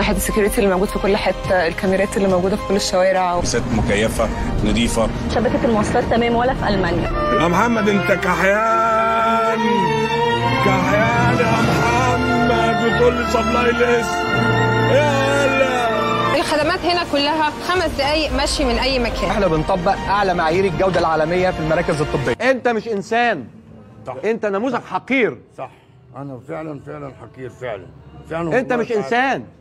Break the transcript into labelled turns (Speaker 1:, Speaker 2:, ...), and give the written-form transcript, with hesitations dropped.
Speaker 1: ناحيه السكيورتي اللي موجود في كل حته، الكاميرات اللي موجوده في كل الشوارع،
Speaker 2: ست مكيفه نظيفه،
Speaker 3: شبكه المواصلات تمام ولا في المانيا.
Speaker 4: يا محمد انت كحيان كحيان يا محمد، بتقول لي سبلاي ليست يلا.
Speaker 5: الخدمات هنا كلها 5 دقايق مشي من اي مكان.
Speaker 6: احنا بنطبق اعلى معايير الجوده العالميه في المراكز الطبيه. انت مش انسان،
Speaker 4: صح.
Speaker 6: انت نموذج حقير.
Speaker 4: صح، انا فعلا حقير فعلا
Speaker 6: انت مش انسان.